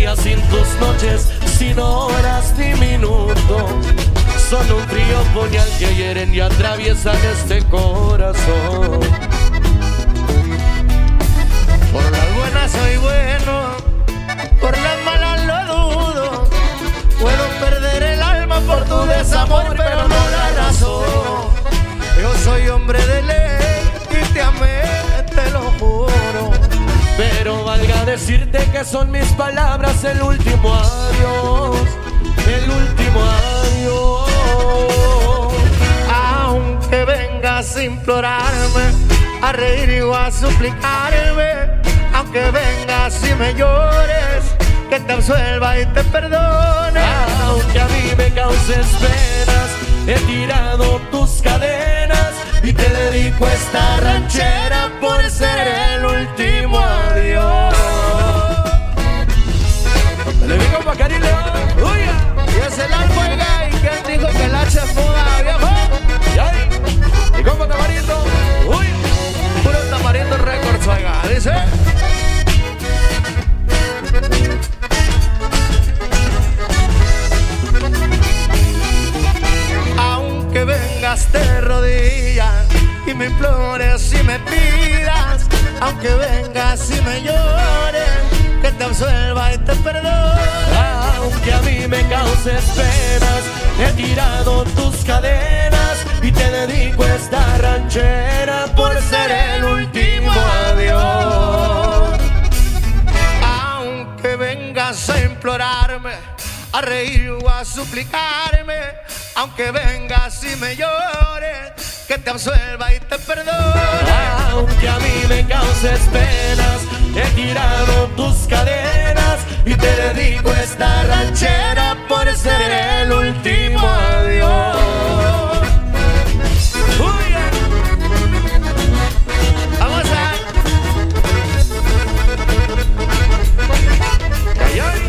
días, sin tus noches, sin horas ni minutos. Son un frío puñal que hieren y atraviesan este corazón. Por las buenas soy bueno, por las malas lo dudo. Puedo perder el alma por tu desamor, pero no la razón. Yo soy hombre de ley y te amé, te lo juro. Pero valga decirte que son mis palabras el último adiós, el último adiós. Aunque vengas a implorarme, a reír o a suplicarme, aunque vengas y me llores, que te absuelva y te perdone. Aunque a mí me causes penas, he tirado tus cadenas y te dedico esta ranchera por ser el último adiós. Le digo pa' Cari León, uy, y es el alfuega. ¿Y quién dijo que el H es muda, viejo? Y ahí, y como Tamarindo, uy, puro Tamarindo Records, oiga, dice. Aunque vengas de rodillas y me implores y me pidas, aunque vengas y me llores, que te absuelva y te perdone. Aunque a mí me causes penas, he tirado tus cadenas y te dedico esta ranchera por ser el último adiós. Aunque vengas a implorarme, a reír o a suplicarme, aunque vengas y me llores, que te absuelva y te perdone. Aunque a mí me causes penas, he tirado tus cadenas y te dedico esta ranchera por ser el último adiós. Uy, vamos a... Ay, ay.